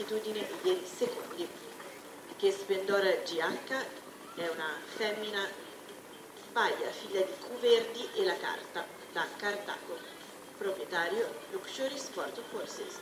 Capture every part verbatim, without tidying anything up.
attitudine ieri secondi. Che Splendor G H è una femmina spaglia, figlia di Cuverdi e La Carta, da Cartago, proprietario Luxury Sport Horses.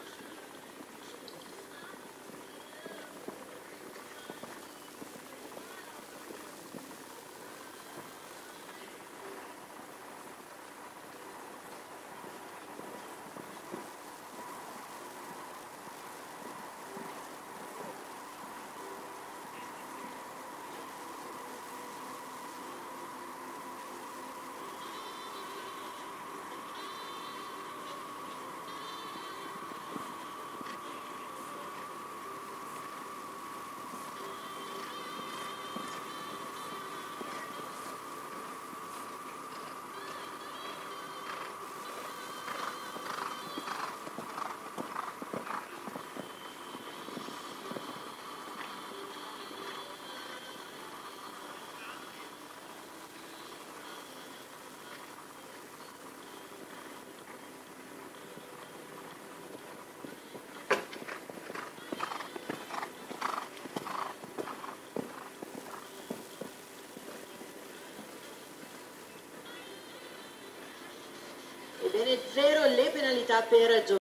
Ebbene, zero le penalità per